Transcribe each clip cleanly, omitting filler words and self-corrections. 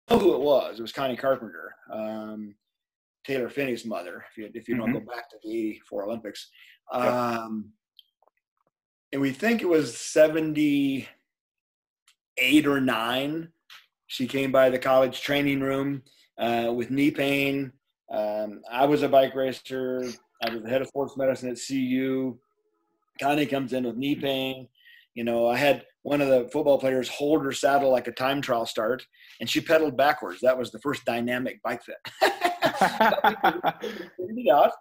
know who it was. It was Connie Carpenter, Taylor Finney's mother, if you don't go back to the '84 Olympics. And we think it was 78 or 9. She came by the college training room with knee pain. I was a bike racer. I was the head of sports medicine at CU. Connie comes in with knee pain. You know, I had one of the football players hold her saddle like a time trial start, and she pedaled backwards. That was the first dynamic bike fit. Figured it out.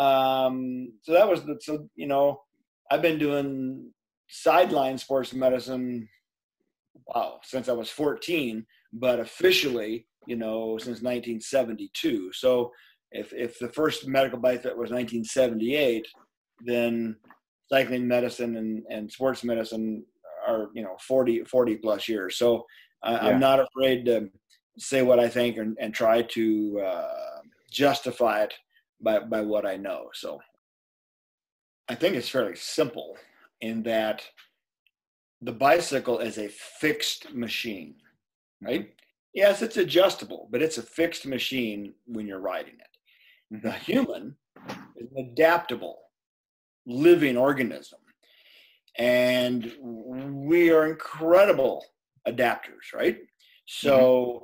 So that was you know, I've been doing sideline sports medicine, since I was 14, but officially, you know, since 1972. So if the first medical bike fit was 1978, then cycling medicine and sports medicine are, you know, 40 plus years. So I'm not afraid to say what I think and try to justify it by what I know. So I think it's fairly simple in that the bicycle is a fixed machine, right? Yes, it's adjustable, but it's a fixed machine when you're riding it. The human is an adaptable, living organism. And we are incredible adapters, right? So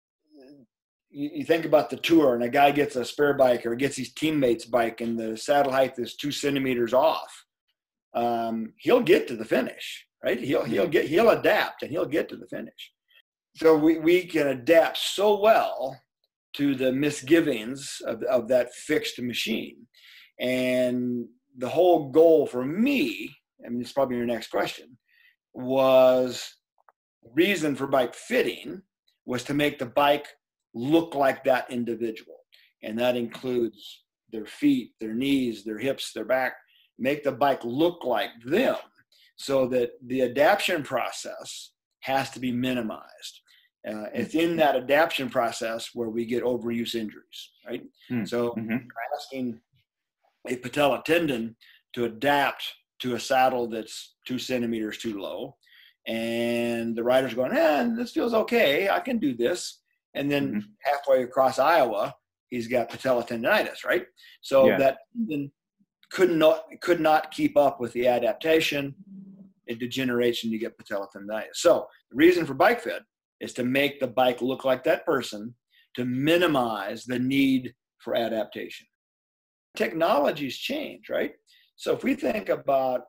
you think about the tour, and a guy gets a spare bike or gets his teammate's bike and the saddle height is 2 centimeters off. He'll get to the finish, right? He'll adapt and he'll get to the finish. So we can adapt so well to the misgivings of that fixed machine. And the whole goal for me, I mean, it's probably your next question, was reason for bike fitting was to make the bike look like that individual. And that includes their feet, their knees, their hips, their back, make the bike look like them so that the adaptation process has to be minimized. It's in that adaptation process where we get overuse injuries, right? So you're asking a patella tendon to adapt to a saddle that's 2 centimeters too low. And the rider's going, this feels okay. I can do this. And then halfway across Iowa, he's got patella tendonitis, right? So that tendon could not keep up with the adaptation. It degenerates and you get patella tendonitis. So the reason for bike fit is to make the bike look like that person, to minimize the need for adaptation. Technology's change, right? So if we think about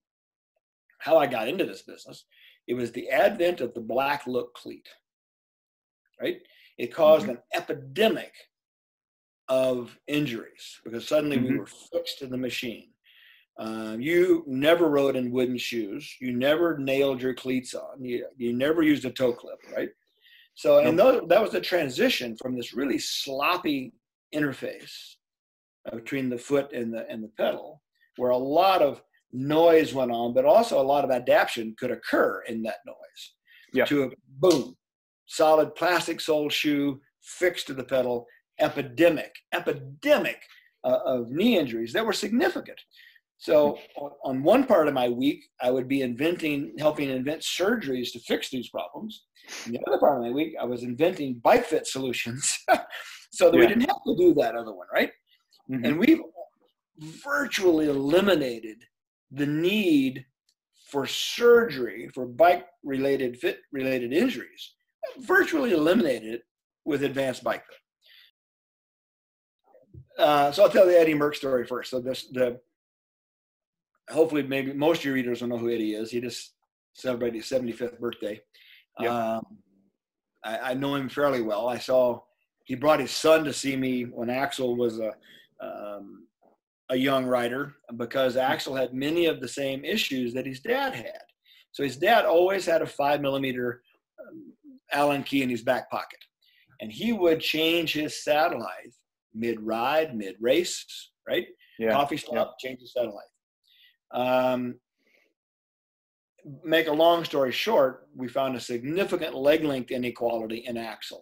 how I got into this business, it was the advent of the black look cleat, right? It caused an epidemic of injuries because suddenly we were fixed to the machine. You never rode in wooden shoes. You never nailed your cleats on. You never used a toe clip, right? So, and that was the transition from this really sloppy interface between the foot and the pedal, where a lot of noise went on, but also a lot of adaptation could occur in that noise. To a boom, solid plastic sole shoe fixed to the pedal, epidemic of knee injuries that were significant. So on one part of my week, I would be helping invent surgeries to fix these problems. And the other part of my week, I was inventing bike fit solutions so that we didn't have to do that other one, right? And we've virtually eliminated the need for surgery for bike-related, fit-related injuries. Virtually eliminated it with advanced bike fit. So I'll tell the Eddy Merckx story first. So hopefully maybe most of your readers will know who Eddy is. He just celebrated his 75th birthday. I know him fairly well. He brought his son to see me when Axel was a young rider, because Axel had many of the same issues that his dad had. So his dad always had a 5mm Allen key in his back pocket. And he would change his saddle height mid-ride, mid-race, right? Coffee stop, change his saddle height. Make a long story short, we found a significant leg length inequality in Axel.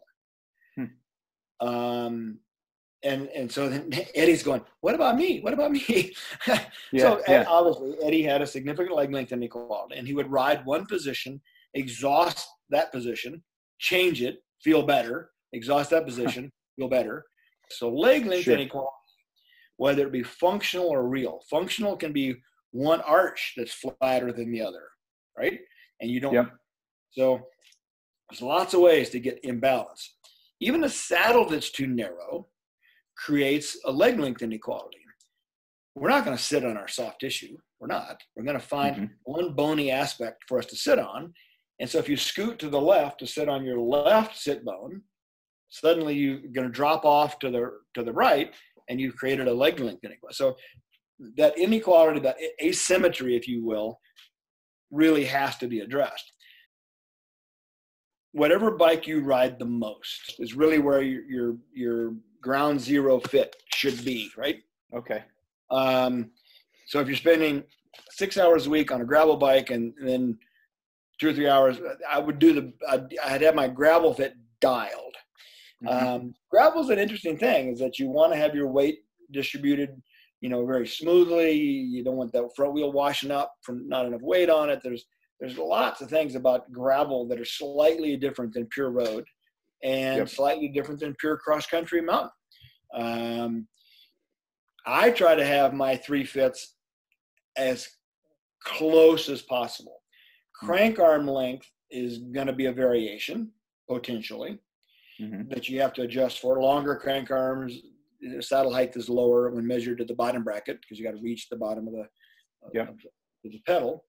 And so then Eddy's going, what about me? What about me? Obviously, Eddy had a significant leg length inequality, and he would ride one position, exhaust that position, change it, feel better, exhaust that position, feel better. So leg length inequality, whether it be functional or real. Functional can be one arch that's flatter than the other, right? And you don't, so there's lots of ways to get imbalance. Even a saddle that's too narrow creates a leg length inequality. We're not going to sit on our soft tissue. We're not. We're going to find one bony aspect for us to sit on. And so if you scoot to the left to sit on your left sit bone, suddenly you're going to drop off to the right, and you've created a leg length inequality. So that inequality, that asymmetry, if you will, really has to be addressed. Whatever bike you ride the most is really where your ground zero fit should be, right? Okay. So if you're spending 6 hours a week on a gravel bike and then 2 or 3 hours, I'd have my gravel fit dialed. Gravel's an interesting thing, is that you want to have your weight distributed, very smoothly. You don't want that front wheel washing up from not enough weight on it. There's lots of things about gravel that are slightly different than pure road and slightly different than pure cross-country mountain. I try to have my 3 fits as close as possible. Crank arm length is going to be a variation, potentially, that you have to adjust for. Longer crank arms, saddle height is lower when measured to the bottom bracket, because you got to reach the bottom of the pedal.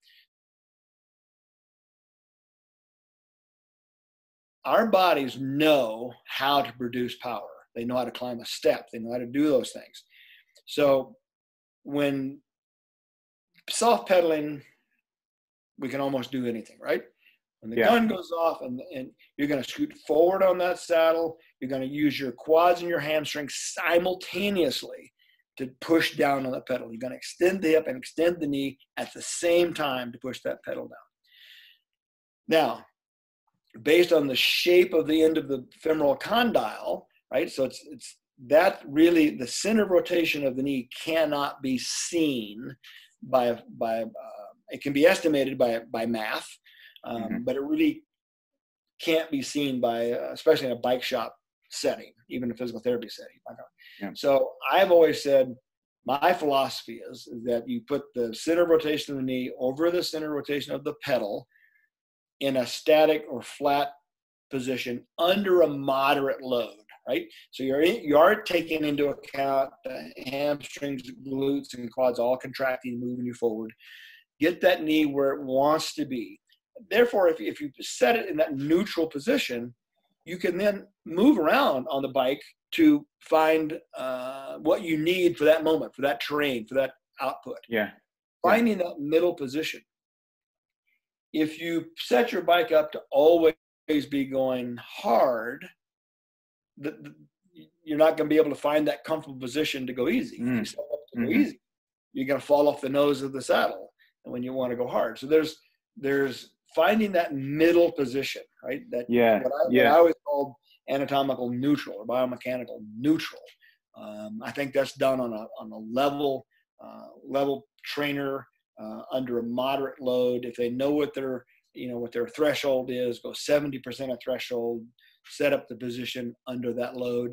Our bodies know how to produce power. They know how to climb a step. They know how to do those things. So when soft pedaling, we can almost do anything, right? When the gun goes off and you're going to scoot forward on that saddle, you're going to use your quads and your hamstrings simultaneously to push down on the pedal. You're going to extend the hip and extend the knee at the same time to push that pedal down. Now, based on the shape of the end of the femoral condyle, right? So it's that really, the center of rotation of the knee cannot be seen by it can be estimated by math, but it really can't be seen by, especially in a bike shop setting, even a physical therapy setting. So I've always said, my philosophy is that you put the center of rotation of the knee over the center of rotation of the pedal in a static or flat position under a moderate load, right? So you are taking into account the hamstrings, glutes, and quads all contracting, moving you forward. Get that knee where it wants to be. Therefore, if you set it in that neutral position, you can then move around on the bike to find what you need for that moment, for that terrain, for that output. Finding that middle position. If you set your bike up to always be going hard, you're not going to be able to find that comfortable position to go easy. If you set up to go easy, you're going to fall off the nose of the saddle when you want to go hard. So there's finding that middle position, right? That what I always called anatomical neutral or biomechanical neutral. I think that's done on a level trainer under a moderate load. If they know what their threshold is, go 70% of threshold, set up the position under that load.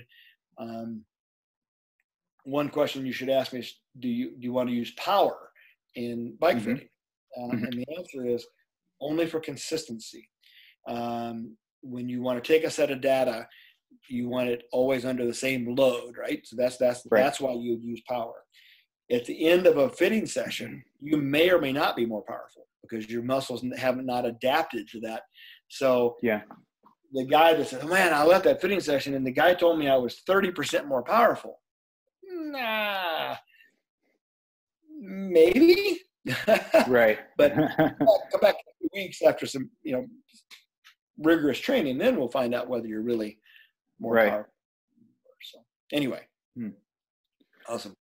One question you should ask me is, do you want to use power in bike fitting? And the answer is only for consistency. When you want to take a set of data, you want it always under the same load, right? So that's why you would use power. At the end of a fitting session, you may or may not be more powerful because your muscles have not adapted to that. So the guy that says, oh, man, I left that fitting session and the guy told me I was 30% more powerful. Nah, maybe. Right. But come back in 2 weeks after some, rigorous training, then we'll find out whether you're really more powerful. So anyway, awesome.